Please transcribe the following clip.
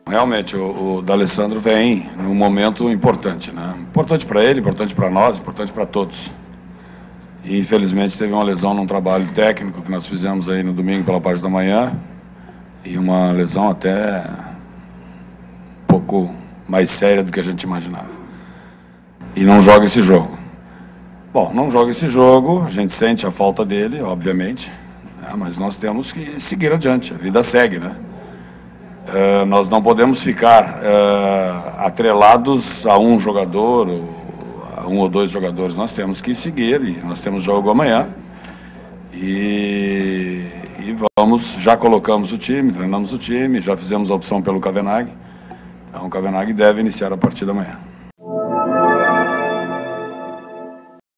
realmente o D'Alessandro vem num momento importante, né? Importante para ele, importante para nós, importante para todos. E infelizmente teve uma lesão num trabalho técnico que nós fizemos aí no domingo pela parte da manhã, e uma lesão até um pouco mais séria do que a gente imaginava. E não joga esse jogo. Bom, não joga esse jogo, a gente sente a falta dele, obviamente, né? Mas nós temos que seguir adiante, a vida segue, né? Nós não podemos ficar atrelados a um jogador, ou a um ou dois jogadores. Nós temos que seguir, e nós temos jogo amanhã. E já colocamos o time, treinamos o time, já fizemos a opção pelo Cavenaghi. Então o Cavenaghi deve iniciar a partida amanhã.